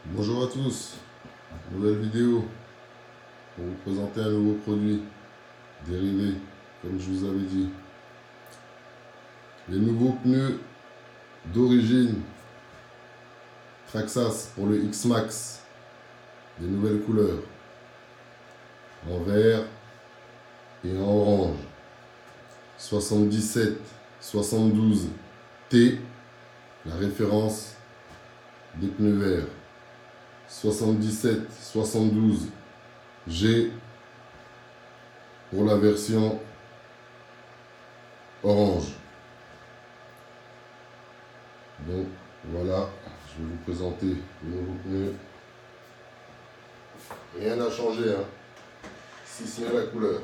Bonjour à tous, nouvelle vidéo pour vous présenter un nouveau produit dérivé, comme je vous avais dit. Les nouveaux pneus d'origine Traxxas pour le X-Max, des nouvelles couleurs, en vert et en orange. 77-72T, la référence des pneus verts. 77-72G pour la version orange. Donc voilà, je vais vous présenter les nouveaux pneus. Rien n'a changé, hein, si ce n'est la couleur.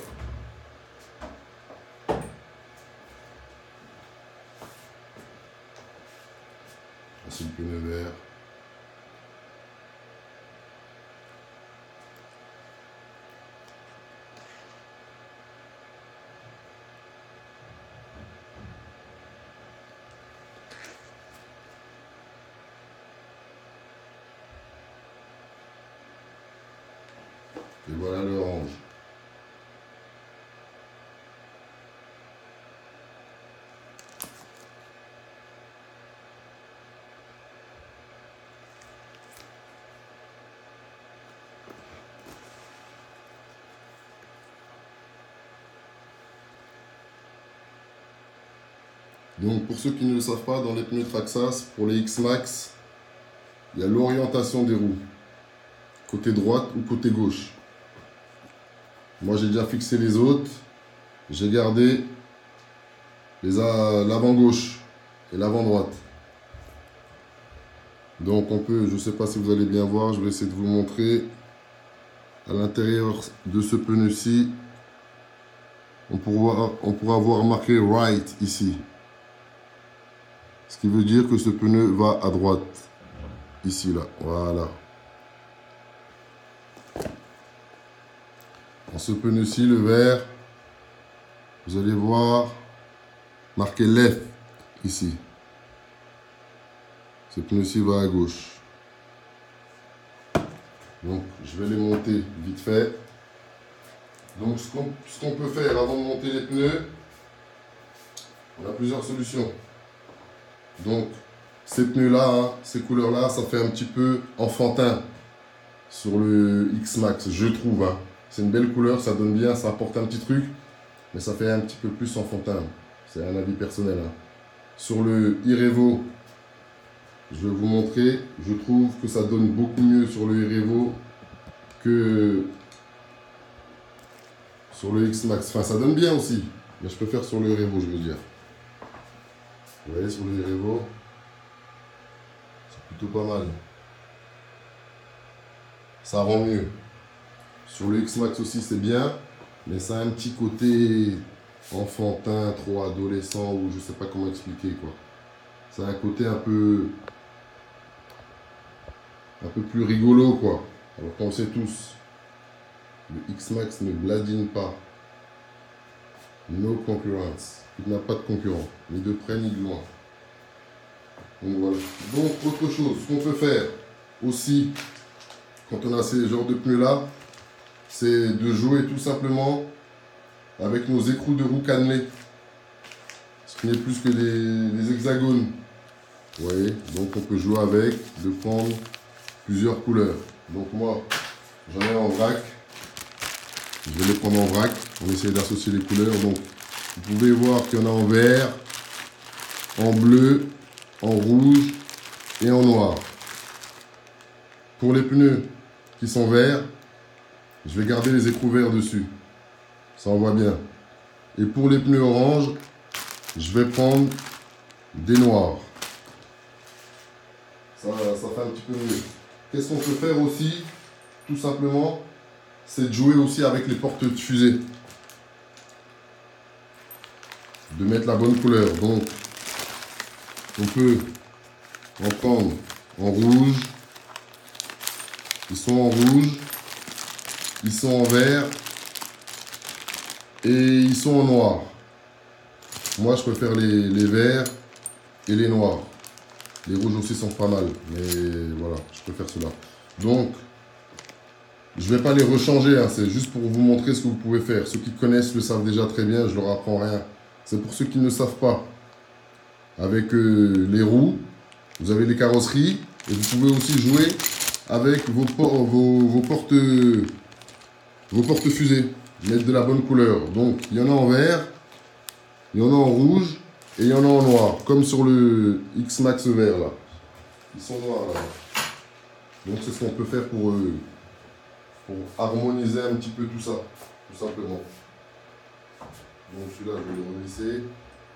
Voici le pneu vert. Et voilà l'orange. Donc pour ceux qui ne le savent pas, dans les pneus Traxxas, pour les X-Max, il y a l'orientation des roues. Côté droite ou côté gauche. Moi j'ai déjà fixé les autres. J'ai gardé l'avant gauche et l'avant droite. Donc on peut, je ne sais pas si vous allez bien voir, je vais essayer de vous montrer. À l'intérieur de ce pneu-ci, on pourra voir marqué right ici. Ce qui veut dire que ce pneu va à droite. Ici, là. Voilà. Dans ce pneu-ci, le vert, vous allez voir marqué left ici. Ce pneu-ci va à gauche. Donc, je vais les monter vite fait. Donc, ce qu'on peut faire avant de monter les pneus, on a plusieurs solutions. Donc, ces pneus-là, hein, ces couleurs-là, ça fait un petit peu enfantin sur le X-Max, je trouve. Hein. C'est une belle couleur, ça donne bien, ça apporte un petit truc, mais ça fait un petit peu plus enfantin. C'est un avis personnel. Hein. Sur le Irevo, je vais vous montrer, je trouve que ça donne beaucoup mieux sur le Irevo que sur le X-Max. Enfin, ça donne bien aussi, mais je préfère sur le Irevo, je veux dire. Vous voyez, sur le Irevo, c'est plutôt pas mal. Ça rend mieux. Sur le X-Max aussi, c'est bien, mais ça a un petit côté enfantin, trop adolescent, ou je sais pas comment expliquer, quoi. Ça a un côté un peu plus rigolo, quoi. Alors qu'on le sait tous, le X-Max ne bladine pas. No concurrence. Il n'a pas de concurrent, ni de près ni de loin. Donc voilà. Donc autre chose, ce qu'on peut faire aussi, quand on a ces genres de pneus là, c'est de jouer tout simplement avec nos écrous de roue cannelés. Ce qui n'est plus que des hexagones. Vous voyez, donc on peut jouer avec, de prendre plusieurs couleurs. Donc moi, j'en ai en vrac. Je vais les prendre en vrac. On essaie d'associer les couleurs. Donc vous pouvez voir qu'il y en a en vert, en bleu, en rouge et en noir. Pour les pneus qui sont verts, je vais garder les écrous verts dessus. Ça en voit bien. Et pour les pneus orange, je vais prendre des noirs. Ça fait un petit peu mieux. Qu'est-ce qu'on peut faire aussi, tout simplement, c'est de jouer aussi avec les portes de fusée. De mettre la bonne couleur. Donc, on peut en prendre en rouge. Ils sont en rouge. Ils sont en vert. Et ils sont en noir. Moi, je préfère les verts et les noirs. Les rouges aussi sont pas mal, mais voilà, je préfère ceux-là. Donc, je ne vais pas les rechanger, hein, c'est juste pour vous montrer ce que vous pouvez faire. Ceux qui connaissent le savent déjà très bien, je leur apprends rien. C'est pour ceux qui ne savent pas. Avec les roues, vous avez les carrosseries, et vous pouvez aussi jouer avec vos porte-fusées. Mettre de la bonne couleur. Donc, il y en a en vert, il y en a en rouge, et il y en a en noir. Comme sur le X-Max vert, là. Ils sont noirs, là. Donc, c'est ce qu'on peut faire pour harmoniser un petit peu tout ça, tout simplement. Donc celui-là, je vais le relisser.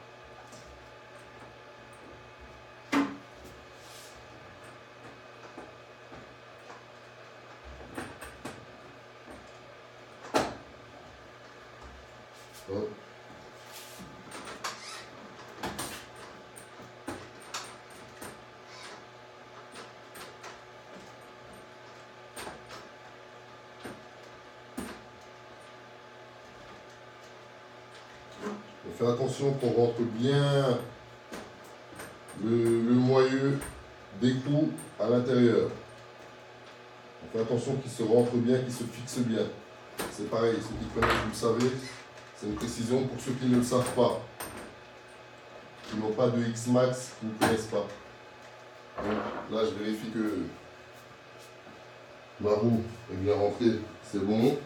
Hop. On fait attention qu'on rentre bien le moyeu d'écrou à l'intérieur. On fait attention qu'il se rentre bien, qu'il se fixe bien. C'est pareil, ceux qui connaissent, vous le savez, c'est une précision pour ceux qui ne le savent pas, qui n'ont pas de X-Max, qui ne connaissent pas. Donc là, je vérifie que ma roue est bien rentrée, c'est bon.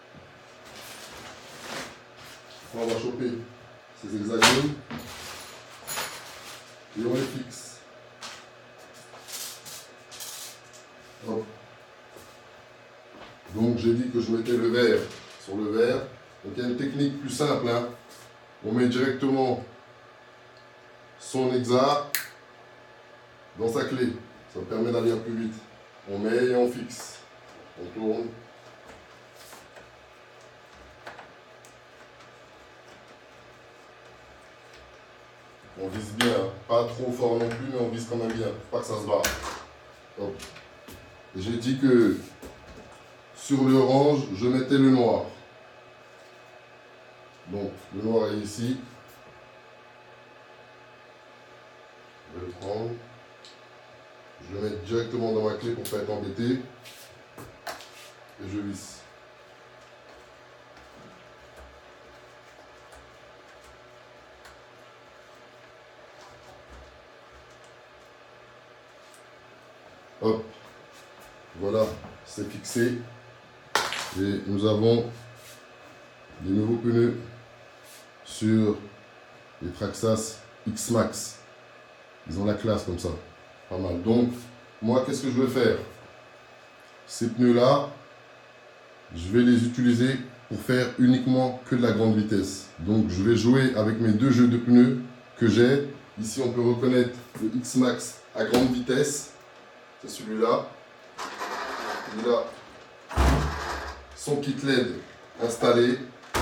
On va choper ces hexagones et on les fixe. Hop. Donc j'ai dit que je mettais le verre sur le verre. Donc il y a une technique plus simple, hein. On met directement son hexa dans sa clé. Ça permet d'aller un peu vite. On met et on fixe. On tourne. On vise bien, pas trop fort non plus, mais on vise quand même bien, pour pas que ça se barre. J'ai dit que sur le orange, je mettais le noir. Donc, le noir est ici. Je vais le prendre. Je le mets directement dans ma clé pour ne pas être embêté. Et je visse. Hop, voilà, c'est fixé. Et nous avons des nouveaux pneus sur les Traxxas X-Max. Ils ont la classe comme ça, pas mal. Donc, moi, qu'est-ce que je vais faire? Ces pneus-là, je vais les utiliser pour faire uniquement que de la grande vitesse. Donc, je vais jouer avec mes deux jeux de pneus que j'ai. Ici, on peut reconnaître le X-Max à grande vitesse. C'est celui-là. Il a son kit LED installé.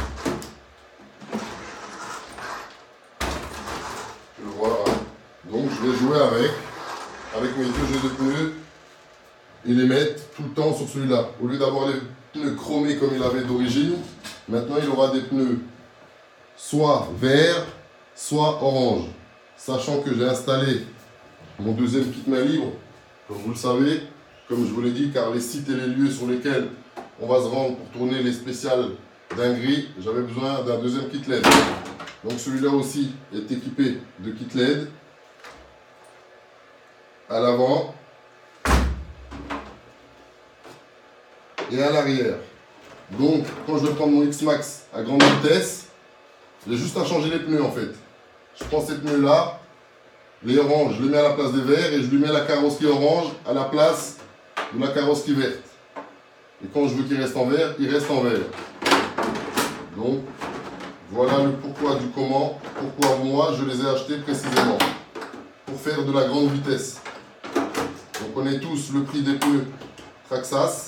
Tu le vois, hein. Donc je vais jouer avec mes deux jeux de pneus et les mettre tout le temps sur celui-là. Au lieu d'avoir les pneus chromés comme il avait d'origine, maintenant il aura des pneus soit vert, soit orange. Sachant que j'ai installé mon deuxième kit main libre, comme vous le savez, comme je vous l'ai dit, car les sites et les lieux sur lesquels on va se rendre pour tourner les spéciales dingueries, j'avais besoin d'un deuxième kit LED. Donc celui-là aussi est équipé de kit LED à l'avant et à l'arrière. Donc quand je vais prendre mon X-Max à grande vitesse, j'ai juste à changer les pneus en fait. Je prends ces pneus là, les oranges, je les mets à la place des verts et je lui mets la carrosserie orange à la place de la carrosserie verte. Et quand je veux qu'il reste en vert, il reste en vert. Donc, voilà le pourquoi du comment, pourquoi moi je les ai achetés précisément. Pour faire de la grande vitesse. On connaît tous le prix des pneus Traxxas.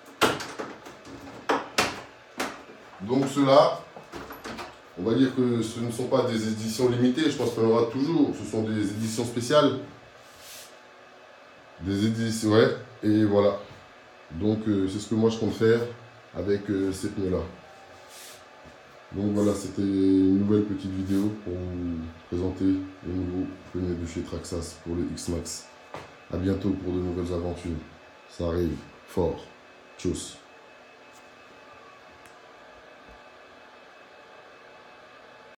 Donc ceux-là, on va dire que ce ne sont pas des éditions limitées, je pense qu'on aura toujours, ce sont des éditions spéciales. Des éditions, ouais, et voilà. Donc c'est ce que moi je compte faire avec ces pneus-là. Donc voilà, c'était une nouvelle petite vidéo pour vous présenter les nouveaux pneus de chez Traxxas pour le X-Max. À bientôt pour de nouvelles aventures. Ça arrive fort. Tchuss.